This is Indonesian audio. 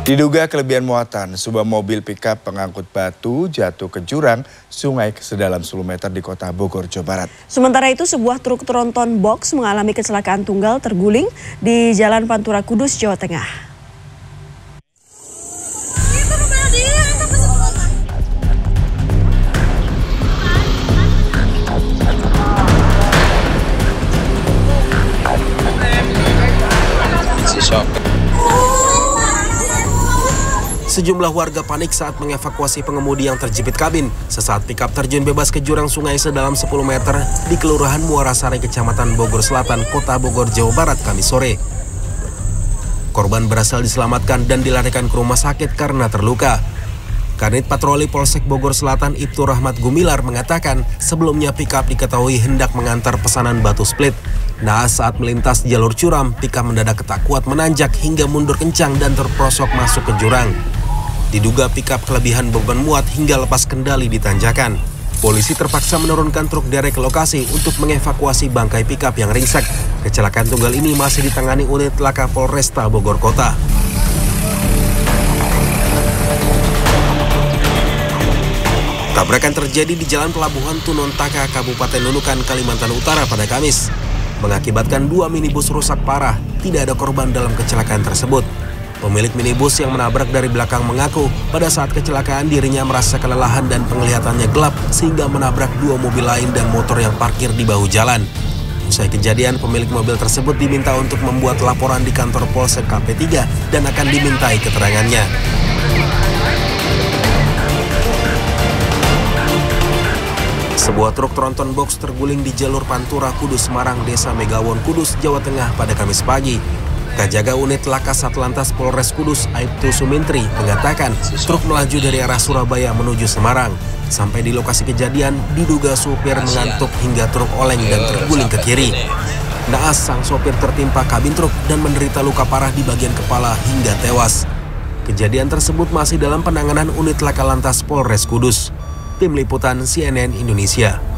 Diduga kelebihan muatan, sebuah mobil pickup pengangkut batu jatuh ke jurang sungai sedalam 10 meter di kota Bogor, Jawa Barat. Sementara itu, sebuah truk tronton box mengalami kecelakaan tunggal terguling di Jalan Pantura Kudus, Jawa Tengah. Sejumlah warga panik saat mengevakuasi pengemudi yang terjepit kabin. Sesaat pickup terjun bebas ke jurang sungai sedalam 10 meter di Kelurahan Muarasari, Kecamatan Bogor Selatan, Kota Bogor, Jawa Barat, Kamis sore. Korban berhasil diselamatkan dan dilarikan ke rumah sakit karena terluka. Kanit Patroli Polsek Bogor Selatan Ibtu Rahmat Gumilar mengatakan sebelumnya pickup diketahui hendak mengantar pesanan batu split. Naas saat melintas jalur curam, pickup mendadak tak kuat menanjak hingga mundur kencang dan terprosok masuk ke jurang. Diduga pickup kelebihan beban muat hingga lepas kendali di tanjakan. Polisi terpaksa menurunkan truk derek ke lokasi untuk mengevakuasi bangkai pickup yang ringsek. Kecelakaan tunggal ini masih ditangani unit laka Polresta Bogor Kota. Tabrakan terjadi di Jalan Pelabuhan Tunontaka, Kabupaten Nunukan, Kalimantan Utara pada Kamis. Mengakibatkan 2 minibus rusak parah, tidak ada korban dalam kecelakaan tersebut. Pemilik minibus yang menabrak dari belakang mengaku pada saat kecelakaan dirinya merasa kelelahan dan penglihatannya gelap sehingga menabrak 2 mobil lain dan motor yang parkir di bahu jalan. Usai kejadian, pemilik mobil tersebut diminta untuk membuat laporan di kantor Polsek KP3 dan akan dimintai keterangannya. Sebuah truk tronton box terguling di jalur Pantura Kudus Semarang, Desa Megawon, Kudus, Jawa Tengah pada Kamis pagi. Kajaga unit laka Satlantas Polres Kudus, Aibtu Sumintri, mengatakan truk melaju dari arah Surabaya menuju Semarang. Sampai di lokasi kejadian, diduga supir mengantuk hingga truk oleng dan terguling ke kiri. Naas, sang sopir tertimpa kabin truk dan menderita luka parah di bagian kepala hingga tewas. Kejadian tersebut masih dalam penanganan unit laka lantas Polres Kudus. Tim Liputan CNN Indonesia.